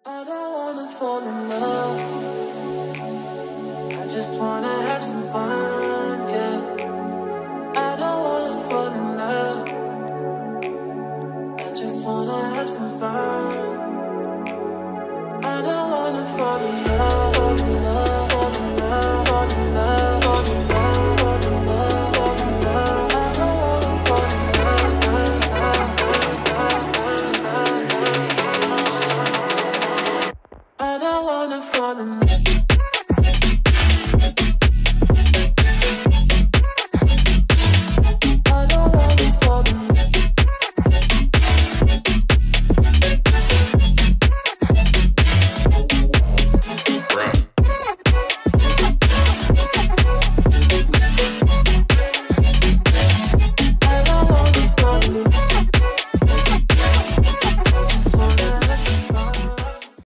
I don't wanna fall in love. I just wanna have some fun, yeah. I don't wanna fall in love. I just wanna have some fun. I don't wanna fall in love, fall in love, fall in love, fall in love, fall in love, fall in love, fall in love. I don't wanna fall in love. I don't wanna fall in love.